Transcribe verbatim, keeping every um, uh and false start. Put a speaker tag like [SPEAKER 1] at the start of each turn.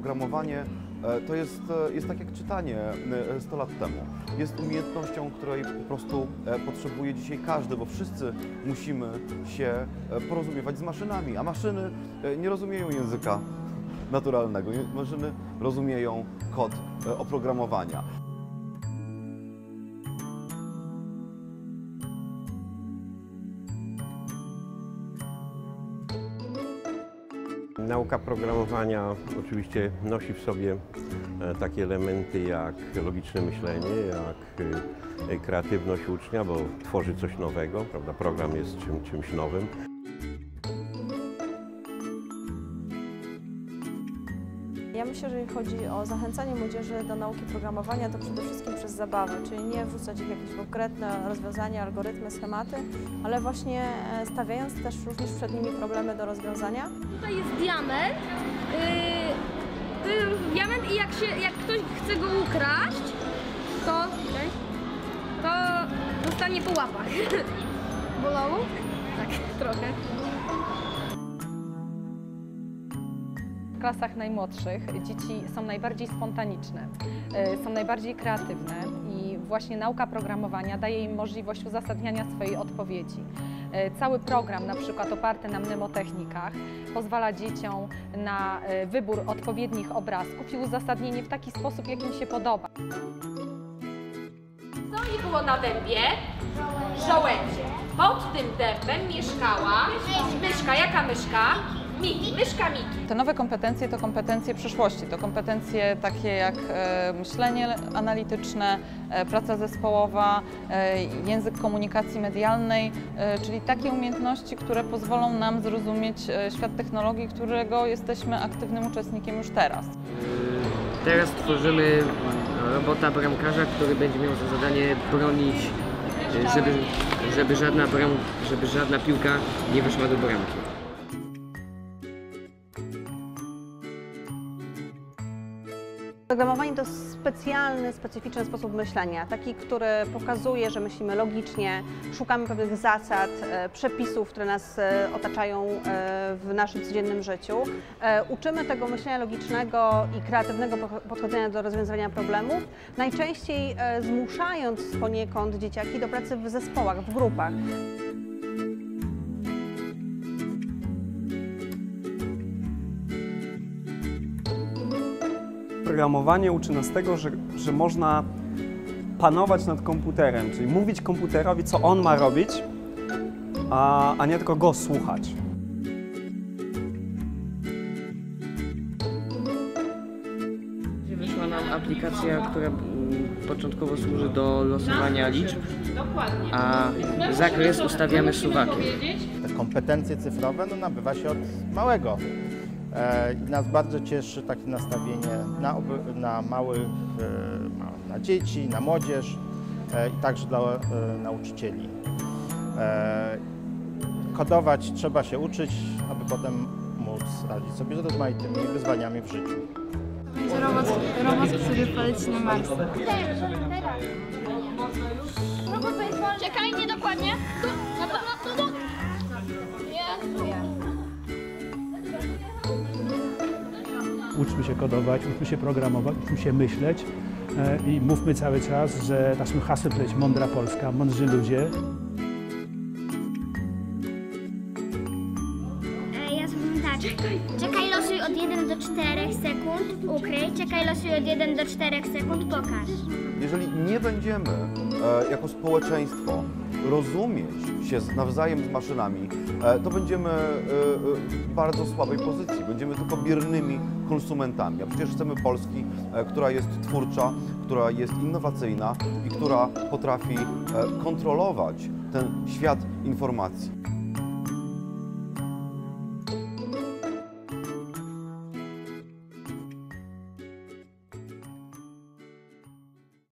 [SPEAKER 1] Programowanie to jest, jest tak jak czytanie sto lat temu. Jest umiejętnością, której po prostu potrzebuje dzisiaj każdy, bo wszyscy musimy się porozumiewać z maszynami, a maszyny nie rozumieją języka naturalnego. Maszyny rozumieją kod oprogramowania.
[SPEAKER 2] Nauka programowania oczywiście nosi w sobie takie elementy jak logiczne myślenie, jak kreatywność ucznia, bo tworzy coś nowego, prawda? Program jest czym, czymś nowym.
[SPEAKER 3] Ja myślę, że jeżeli chodzi o zachęcanie młodzieży do nauki programowania, to przede wszystkim przez zabawę, czyli nie wrzucać ich w jakieś konkretne rozwiązania, algorytmy, schematy, ale właśnie stawiając też również przed nimi problemy do rozwiązania.
[SPEAKER 4] Tutaj jest diament, yy, yy, diament i jak, się, jak ktoś chce go ukraść, to, okay, to dostanie po łapach. Bolało? Tak, trochę.
[SPEAKER 5] W klasach najmłodszych dzieci są najbardziej spontaniczne, są najbardziej kreatywne i właśnie nauka programowania daje im możliwość uzasadniania swojej odpowiedzi. Cały program, na przykład oparty na mnemotechnikach, pozwala dzieciom na wybór odpowiednich obrazków i uzasadnienie w taki sposób, jak im się podoba.
[SPEAKER 6] Co nie było na dębie? Żołędzie. Pod tym dębem mieszkała myszka. Jaka myszka? Miki, myszka Miki.
[SPEAKER 5] Te nowe kompetencje to kompetencje przyszłości, to kompetencje takie jak e, myślenie analityczne, e, praca zespołowa, e, język komunikacji medialnej, e, czyli takie umiejętności, które pozwolą nam zrozumieć e, świat technologii, którego jesteśmy aktywnym uczestnikiem już teraz.
[SPEAKER 7] Teraz tworzymy robota bramkarza, który będzie miał za zadanie bronić, żeby, żeby, żadna, bram, żeby żadna piłka nie weszła do bramki.
[SPEAKER 8] Programowanie to specjalny, specyficzny sposób myślenia, taki, który pokazuje, że myślimy logicznie, szukamy pewnych zasad, przepisów, które nas otaczają w naszym codziennym życiu. Uczymy tego myślenia logicznego i kreatywnego podchodzenia do rozwiązywania problemów, najczęściej zmuszając poniekąd dzieciaki do pracy w zespołach, w grupach.
[SPEAKER 9] Programowanie uczy nas tego, że, że można panować nad komputerem, czyli mówić komputerowi, co on ma robić, a, a nie tylko go słuchać.
[SPEAKER 7] Wyszła nam aplikacja, która początkowo służy do losowania liczb, a zakres ustawiamy suwakiem.
[SPEAKER 10] Te kompetencje cyfrowe no, nabywa się od małego. I nas bardzo cieszy takie nastawienie na, na małych, na dzieci, na młodzież i także dla nauczycieli. Kodować trzeba się uczyć, aby potem móc radzić sobie z rozmaitymi wyzwaniami w życiu.
[SPEAKER 4] Robot, robot, który poleci na Mars. Czekaj, niedokładnie. Tu, na pewno, tu, tu. Nie.
[SPEAKER 11] Uczmy się kodować, uczmy się programować, uczmy się myśleć i mówmy cały czas, że naszym hasłem to jest mądra Polska, mądrzy ludzie.
[SPEAKER 12] Ja zrobię tak. Czekaj, losuj od jeden do czterech sekund, ukryj. Czekaj, losuj od jeden do czterech sekund, pokaż.
[SPEAKER 1] Jeżeli nie będziemy e, jako społeczeństwo rozumieć się nawzajem z maszynami, e, to będziemy e, w bardzo słabej pozycji. Będziemy tylko biernymi konsumentami. A przecież chcemy Polski, e, która jest twórcza, która jest innowacyjna i która potrafi e, kontrolować ten świat informacji.